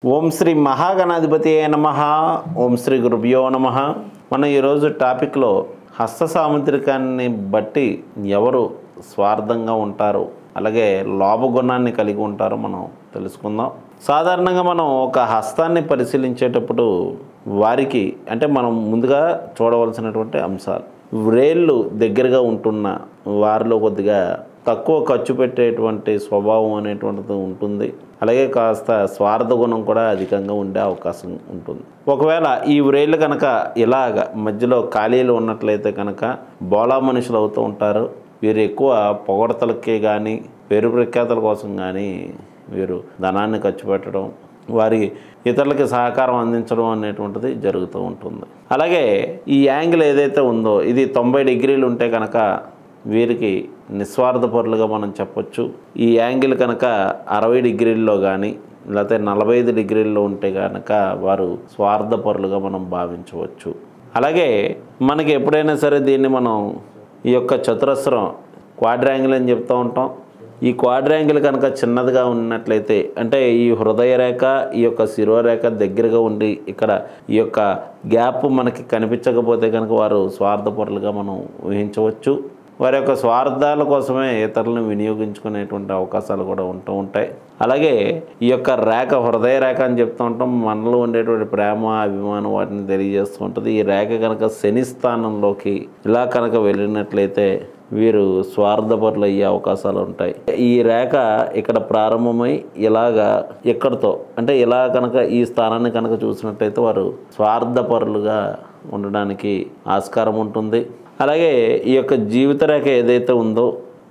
ఓం శ్రీ మహాగణాధిపతియే నమః. ఓం శ్రీ గురుభ్యో నమః. మనం ఈరోజు టాపిక్లో హస్త సాముద్రికాన్ని బట్టి ఎవరు స్వార్థంగా ఉంటారు, అలాగే లోభగుణాన్ని కలిగి ఉంటారో మనం తెలుసుకుందాం. సాధారణంగా మనం ఒక హస్తాన్ని పరిశీలించేటప్పుడు వారికి అంటే మనం ముందుగా చూడవలసినటువంటి అంశాలు, వ్రేళ్ళు దగ్గరగా ఉంటున్న వారిలో కొద్దిగా తక్కువ ఖర్చు పెట్టేటువంటి స్వభావం అనేటువంటిది ఉంటుంది. అలాగే కాస్త స్వార్థ గుణం కూడా అధికంగా ఉండే అవకాశం ఉంటుంది. ఒకవేళ ఈ వ్రేళ్ళు కనుక ఇలాగ మధ్యలో ఖాళీలు ఉన్నట్లయితే కనుక బోలా మనుషులు అవుతూ ఉంటారు. వీరు ఎక్కువ పొగడతలకే కానీ పేరు ప్రఖ్యాతల కోసం కానీ వీరు ధనాన్ని ఖర్చు పెట్టడం, వారి ఇతరులకి సహకారం అందించడం అనేటువంటిది జరుగుతూ ఉంటుంది. అలాగే ఈ యాంగిల్ ఏదైతే ఉందో ఇది 90 డిగ్రీలు ఉంటే కనుక వీరికి నిస్వార్థపరులుగా మనం చెప్పొచ్చు. ఈ యాంగిల్ కనుక 60 డిగ్రీల్లో కానీ లేకపోతే 45 డిగ్రీల్లో ఉంటే కనుక వారు స్వార్థపరులుగా మనం భావించవచ్చు. అలాగే మనకి ఎప్పుడైనా సరే దీన్ని మనం ఈ యొక్క చతురస్రం క్వాడ్రాంగిల్ అని చెప్తూ ఉంటాం. ఈ క్వాడ్రాంగిల్ కనుక చిన్నదిగా ఉన్నట్లయితే అంటే ఈ హృదయ రేఖ ఈ యొక్క శిరోరేఖ దగ్గరగా ఉండి ఇక్కడ ఈ యొక్క గ్యాప్ మనకి కనిపించకపోతే కనుక వారు స్వార్థపరులుగా మనం ఊహించవచ్చు. వారి యొక్క స్వార్థాల కోసమే ఇతరులను వినియోగించుకునేటువంటి అవకాశాలు కూడా ఉంటూ ఉంటాయి. అలాగే ఈ యొక్క రేఖ హృదయ రేఖ అని చెప్తూ ఉంటాం. మనలో ఉండేటువంటి ప్రేమ అభిమానం వాటిని తెలియజేస్తూ ఉంటుంది. ఈ రేఖ కనుక శని స్థానంలోకి ఇలా కనుక వెళ్ళినట్లయితే వీరు స్వార్థపరులు అయ్యే అవకాశాలు ఉంటాయి. ఈ రేఖ ఇక్కడ ప్రారంభమై ఇలాగా ఎక్కడితో అంటే ఇలా కనుక ఈ స్థానాన్ని కనుక చూసినట్లయితే వారు స్వార్థపరులుగా ఉండడానికి ఆస్కారం ఉంటుంది. అలాగే ఈ యొక్క జీవిత రేఖ ఏదైతే ఉందో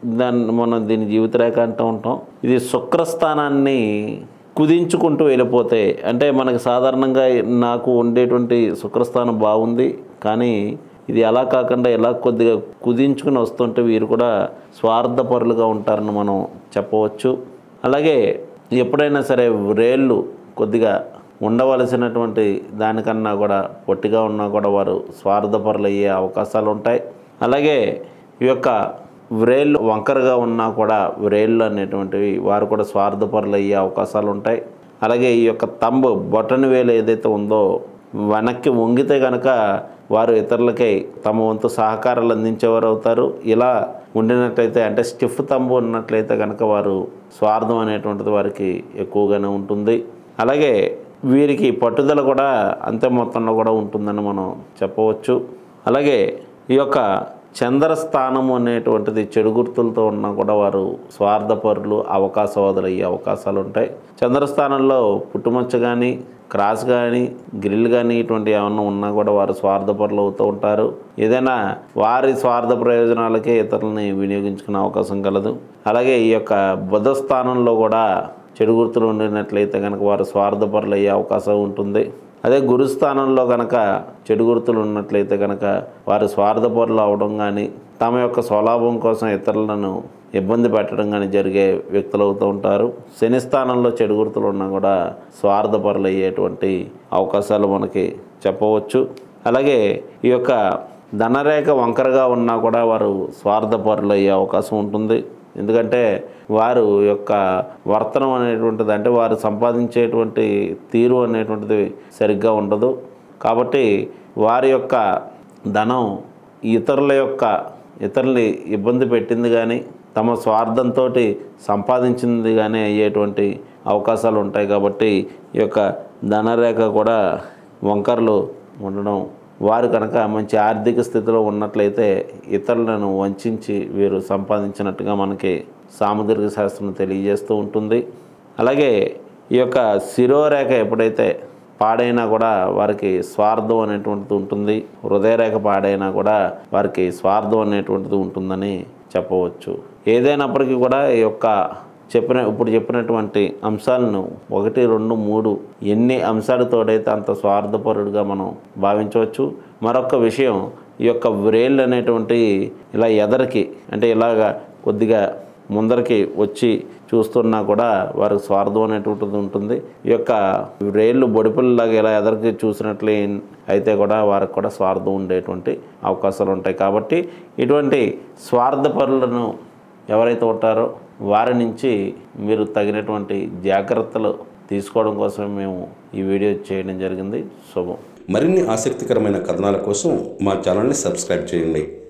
మనం దీని జీవిత రేఖ అంటూ ఉంటాం. ఇది శుక్రస్థానాన్ని కుదించుకుంటూ వెళ్ళిపోతే అంటే మనకి సాధారణంగా నాకు ఉండేటువంటి శుక్రస్థానం బాగుంది, కానీ ఇది అలా కాకుండా ఇలా కొద్దిగా కుదించుకుని వస్తుంటే వీరు కూడా స్వార్థపరులుగా ఉంటారని మనం చెప్పవచ్చు. అలాగే ఎప్పుడైనా సరే వ్రేళ్ళు కొద్దిగా ఉండవలసినటువంటి దానికన్నా కూడా పొట్టిగా ఉన్నా కూడా వారు స్వార్థపరులు అయ్యే అవకాశాలు ఉంటాయి. అలాగే ఈ యొక్క వ్రేళ్ళు వంకరగా ఉన్నా కూడా వ్రేళ్ళు అనేటువంటివి వారు కూడా స్వార్థపరులు అయ్యే అవకాశాలు ఉంటాయి. అలాగే ఈ యొక్క తంబు బొటన వేలు ఏదైతే ఉందో వెనక్కి వంగితే కనుక వారు ఇతరులకై తమ వంతు సహకారాలు అందించేవారు అవుతారు. ఇలా ఉండినట్లయితే అంటే స్టిఫ్ తంబు ఉన్నట్లయితే కనుక వారు స్వార్థం అనేటువంటిది వారికి ఎక్కువగానే ఉంటుంది. అలాగే వీరికి పట్టుదల కూడా అంతే మొత్తంలో కూడా ఉంటుందని మనం చెప్పవచ్చు. అలాగే ఈ యొక్క చంద్రస్థానము అనేటువంటిది చెడు గుర్తులతో ఉన్నా కూడా వారు స్వార్థపరులు అవకాశవాదులు అయ్యే అవకాశాలు ఉంటాయి. చంద్రస్థానంలో పుట్టుమచ్చ కానీ క్రాస్ కానీ గ్రిల్ కానీ ఇటువంటి ఏమన్నా ఉన్నా కూడా వారు స్వార్థపరులు అవుతూ ఉంటారు. ఏదైనా వారి స్వార్థ ప్రయోజనాలకే ఇతరులని వినియోగించుకునే అవకాశం కలదు. అలాగే ఈ యొక్క బుధ స్థానంలో కూడా చెడు గుర్తులు ఉండినట్లయితే కనుక వారు స్వార్థపరులు అయ్యే అవకాశం ఉంటుంది. అదే గురుస్థానంలో కనుక చెడు గుర్తులు ఉన్నట్లయితే కనుక వారు స్వార్థపరులు అవడం కానీ తమ యొక్క స్వలాభం కోసం ఇతరులను ఇబ్బంది పెట్టడం కానీ జరిగే వ్యక్తులు అవుతూ ఉంటారు. శని స్థానంలో చెడు గుర్తులు ఉన్నా కూడా స్వార్థపరులు అయ్యేటువంటి అవకాశాలు మనకి చెప్పవచ్చు. అలాగే ఈ యొక్క ధనరేఖ వంకరగా ఉన్నా కూడా వారు స్వార్థపరులు అయ్యే అవకాశం ఉంటుంది. ఎందుకంటే వారు యొక్క వర్తనం అనేటువంటిది అంటే వారు సంపాదించేటువంటి తీరు అనేటువంటిది సరిగ్గా ఉండదు. కాబట్టి వారి యొక్క ధనం ఇతరుల్ని ఇబ్బంది పెట్టింది కానీ తమ స్వార్థంతో సంపాదించింది కానీ అయ్యేటువంటి అవకాశాలు ఉంటాయి. కాబట్టి ఈ యొక్క ధనరేఖ కూడా వంకరలు ఉండడం, వారు కనుక మంచి ఆర్థిక స్థితిలో ఉన్నట్లయితే ఇతరులను వంచి వీరు సంపాదించినట్టుగా మనకి సాముద్రిక శాస్త్రం తెలియజేస్తూ ఉంటుంది. అలాగే ఈ యొక్క శిరోరేఖ ఎప్పుడైతే పాడైనా కూడా వారికి స్వార్థం అనేటువంటిది ఉంటుంది. హృదయరేఖ పాడైనా కూడా వారికి స్వార్థం అనేటువంటిది ఉంటుందని చెప్పవచ్చు. ఏదైనప్పటికీ కూడా ఈ యొక్క ఇప్పుడు చెప్పినటువంటి అంశాలను 1, 2, 3 ఎన్ని అంశాలతోడైతే అంత స్వార్థపరుడుగా మనం భావించవచ్చు. మరొక విషయం, ఈ యొక్క వ్రేళ్ళు అనేటువంటి ఇలా ఎదరికి అంటే ఇలాగా కొద్దిగా ముందరికి వచ్చి చూస్తున్నా కూడా వారికి స్వార్థం అనేటువంటిది ఉంటుంది. ఈ యొక్క వ్రేళ్ళు బొడిపిల్లలాగా ఇలా ఎదరికి చూసినట్లే అయితే కూడా వారికి కూడా స్వార్థం ఉండేటువంటి అవకాశాలు ఉంటాయి. కాబట్టి ఇటువంటి స్వార్థపరులను ఎవరైతే ఉంటారో వారి నుంచి మీరు తగినటువంటి జాగ్రత్తలు తీసుకోవడం కోసమే మేము ఈ వీడియో చేయడం జరిగింది. శుభం. మరిన్ని ఆసక్తికరమైన కథనాల కోసం మా ఛానల్ని సబ్స్క్రైబ్ చేయండి.